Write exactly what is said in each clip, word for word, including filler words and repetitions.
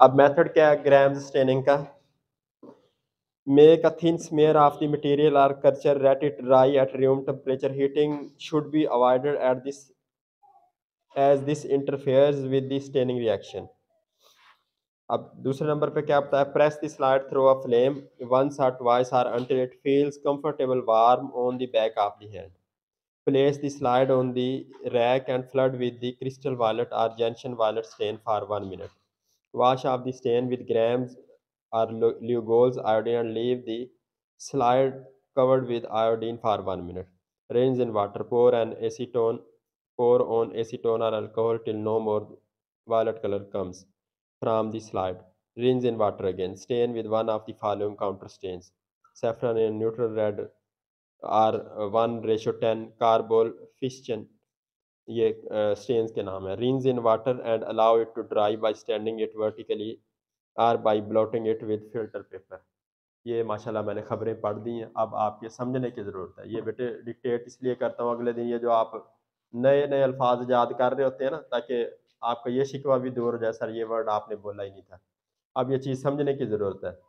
अब मेथड क्या है ग्राम्स स्टेनिंग का? Make a thin smear of the material or culture, let it dry at room temperature. Heating should be avoided at this as this interferes with the staining reaction. अब दूसरे number पे क्या बताया? Press the slide through a flame once और twice और until it feels comfortable warm on the back of the hand. Place the slide on the rack and flood with the crystal violet or gentian violet stain for one minute. Wash off the stain with grams or Lugol's iodine and leave the slide covered with iodine for one minute. Rinse in water. Pour an acetone. Pour on acetone or alcohol till no more violet color comes from the slide. Rinse in water again. Stain with one of the following counter stains: saffron and neutral red or one ratio ten carbol fission. ये stains के नाम है. Rinse in water and allow it to dry by standing it vertically और by blotting it with filter paper. ये माशाल्लाह मैंने खबरें पढ़ दी हैं. अब आपके समझने की ज़रूरत है. ये बेटे डिक्टेट इसलिए करता हूँ अगले दिन ये जो आप नए नए अल्फाज याद कर रहे होते हैं ना, ताकि आपका ये शिकवा भी दूर हो जाए, सर ये वर्ड आपने बोला ही नहीं था. अब ये चीज़ समझने की ज़रूरत है.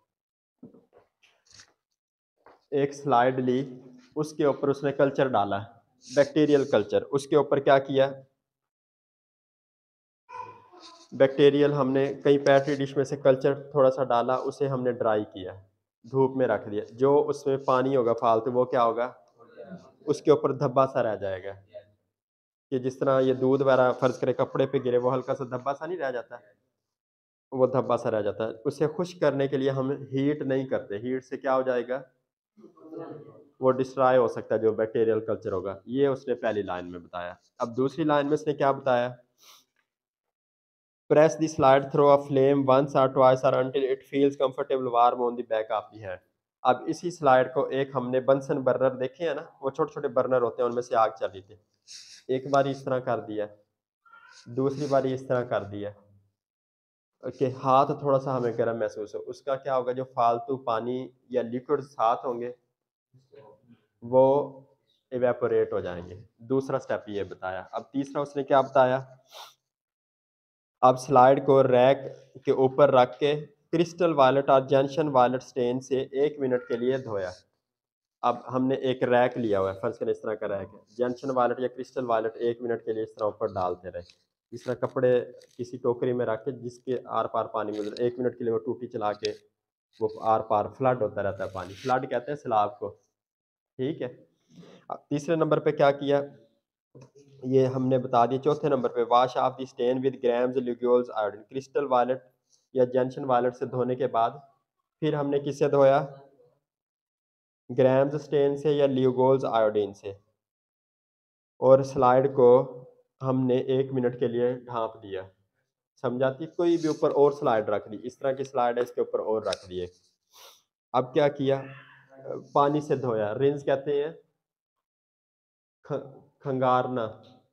एक स्लाइड ली, उसके ऊपर उसने कल्चर डाला, बैक्टीरियल कल्चर. उसके ऊपर क्या किया? बैक्टीरियल हमने कई पैट्री डिश में से कल्चर थोड़ा सा डाला, उसे हमने ड्राई किया, धूप में रख दिया. जो उसमें पानी होगा फालतू वो क्या होगा? उसके ऊपर धब्बा सा रह जाएगा. कि जिस तरह ये दूध वगैरह फर्ज करें कपड़े पे गिरे, वो हल्का सा धब्बा सा नहीं रह जाता, वो धब्बा सा रह जाता है. उसे खुश्क करने के लिए हम हीट नहीं करते. हीट से क्या हो जाएगा? वो डिस्ट्रॉय हो सकता है जो बैक्टीरियल कल्चर होगा. ये उसने पहली लाइन में बताया. अब दूसरी लाइन में उसने क्या बताया? Press the slide through a flame once और ट्वाइस और until it feels comfortable warm on the back of the hand. अब इसी स्लाइड को एक हमने बंसन बर्नर देखे हैं ना, वो छोटे छोटे बर्नर होते हैं, उनमें से आग चल रही थी. एक बार इस तरह कर दिया, दूसरी बार इस तरह कर दिया कि हाथ थोड़ा सा हमें गर्म महसूस हो. उसका क्या होगा? जो फालतू पानी या लिक्विड हाथ होंगे वो इवेपोरेट हो जाएंगे. दूसरा स्टेप ये बताया. अब तीसरा उसने क्या बताया? अब स्लाइड को रैक के ऊपर रख के क्रिस्टल वायलेट और जंक्शन वायलेट स्टेन से एक मिनट के लिए धोया. अब हमने एक रैक लिया हुआ है, फर्ज करें इस तरह का रैक है. जंक्शन वायलेट या क्रिस्टल वायलेट एक मिनट के लिए इस तरह ऊपर डालते रहे. इस तरह कपड़े किसी टोकरी में रख के जिसके आर पार पानी गुजर, एक मिनट के लिए वो टूटी चला के वो आर पार फ्लड होता रहता है पानी. फ्लड कहते हैं सैलाब को. ठीक है. अब तीसरे नंबर पे क्या किया? ये हमने बता दिया. चौथे नंबर पे wash off the stain with Gram's Lugol's iodine. Crystal violet या जंक्शन वायलेट से धोने के बाद फिर हमने किससे धोया? ग्राम्स स्टेन से या ल्यूगोल्स आयोडीन से. और स्लाइड को हमने एक मिनट के लिए ढांप दिया. समझाती? कोई भी ऊपर और स्लाइड रख दी, इस तरह की स्लाइड है, इसके ऊपर और रख दिए. अब क्या किया? पानी से धोया. रिंस कहते हैं ख, खंगारना.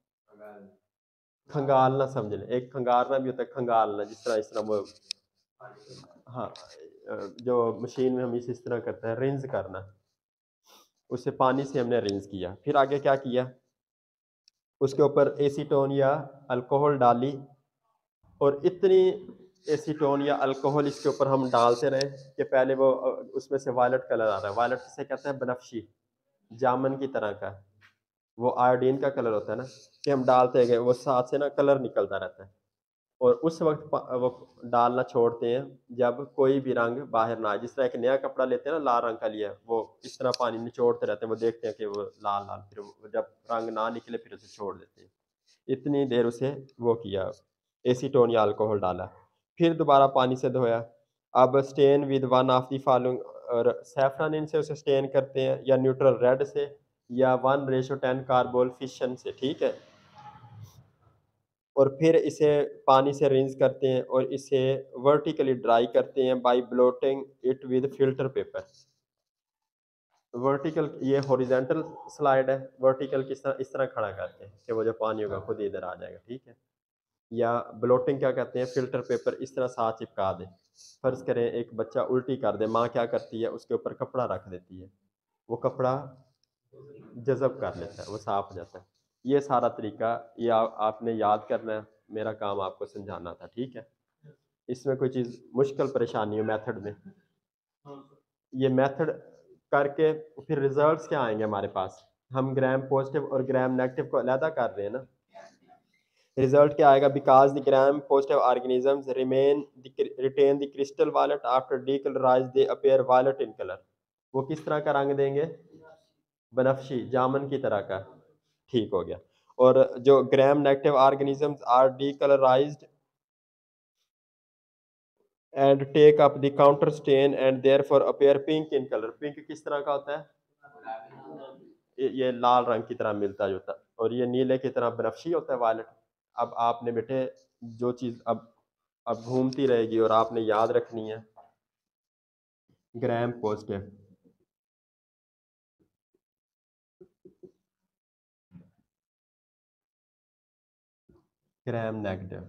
खंगालना समझ लें. एक खंगारना भी होता है, खंगालना जिस तरह इस तरह वो, हाँ, जो मशीन में हम इस इस तरह करते हैं, रिंस करना. उसे पानी से हमने रिंस किया. फिर आगे क्या किया? उसके ऊपर एसीटोन या अल्कोहल डाली और इतनी एसीटोन या अल्कोहल इसके ऊपर हम डालते रहे कि पहले वो उसमें से वायलेट कलर आ रहा है. वायलेट से कहते हैं बनफशी, जामन की तरह का. वो आयोडीन का कलर होता है ना, कि हम डालते गए वो साथ से ना कलर निकलता रहता है. और उस वक्त वो डालना छोड़ते हैं जब कोई भी रंग बाहर ना आए. जिस तरह एक नया कपड़ा लेते हैं ना, लाल रंग का लिया, वो इस तरह पानी निचोड़ते रहते हैं, वो देखते हैं कि वो लाल लाल, फिर जब रंग ना निकले फिर उसे छोड़ देते हैं. इतनी देर उसे वो किया, एसीटोन या अल्कोहल डाला. फिर दोबारा पानी से धोया. अब stain with one of the following, और सैफरन से उसे स्टेन करते हैं या न्यूट्रल रेड से या one ratio ten carbol fuchsin से. ठीक है. और फिर इसे पानी से रिंस करते हैं और इसे वर्टिकली ड्राई करते हैं by blotting it with filter paper. Vertical ये हॉरिजॉन्टल स्लाइड है. वर्टिकल किस तरह? इस तरह खड़ा करते हैं कि वो जो पानी होगा खुद इधर आ जाएगा. ठीक है. या ब्लोटिंग क्या कहते हैं? फिल्टर पेपर इस तरह साथ चिपका दें. फर्ज करें एक बच्चा उल्टी कर दे, माँ क्या करती है? उसके ऊपर कपड़ा रख देती है, वो कपड़ा जज़ब कर लेता है, वो साफ हो जाता है. ये सारा तरीका ये आ, आपने याद करना है. मेरा काम आपको समझाना था. ठीक है. इसमें कोई चीज़ मुश्किल परेशानी हो मेथड में, ये मेथड करके फिर रिजल्ट्स क्या आएंगे हमारे पास। हम ग्राम पॉजिटिव और ग्राम नेगेटिव को अलहदा कर रहे हैं ना। रिजल्ट क्या आएगा, because the Gram positive organisms remain retain the crystal violet after decolourise they appear violet in colour. वो किस तरह का रंग देंगे, बनफशी जामन की तरह का। ठीक हो गया। और जो Gram negative organisms are decolourised and take up the counter stain and therefore appear pink in colour. Pink किस तरह का होता है, ये, ये लाल रंग की तरह मिलता जुलता, और ये नीले की तरह बनफशी होता है वायलेट। अब आपने बेटे जो चीज अब अब घूमती रहेगी और आपने याद रखनी है, Gram positive, Gram negative,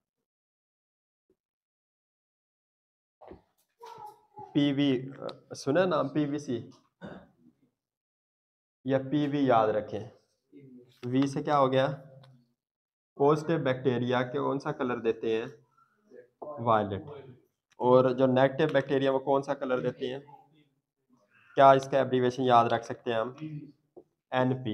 PV, सुना नाम पीवीसी या पीवी याद रखें। वी से क्या हो गया, पॉजिटिव बैक्टीरिया के कौन सा कलर देते हैं, वायलेट। और जो नेगेटिव बैक्टीरिया वो कौन सा कलर देती हैं, क्या इसका एब्रीवेशन याद रख सकते हैं हम, एनपी।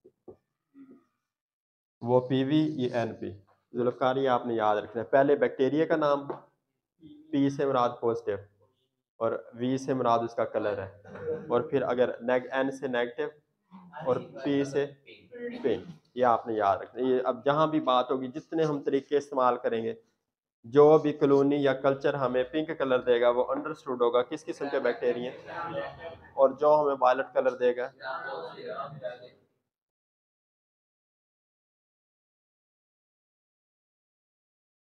वो पीवी, ये एनपी। जुल्फकार ये आपने याद रखना है। पहले बैक्टीरिया का नाम, पी से मुराद पॉजिटिव और वी से मुराद उसका कलर है, और फिर अगर नेग एन से नेगेटिव और पी से पिंक, ये आपने याद रखना है। ये अब जहाँ भी बात होगी, जितने हम तरीके इस्तेमाल करेंगे, जो भी कॉलोनी या कल्चर हमें पिंक कलर देगा वो अंडरस्टूड होगा किस किस्म के बैक्टीरिया, और जो हमें वायलेट कलर देगा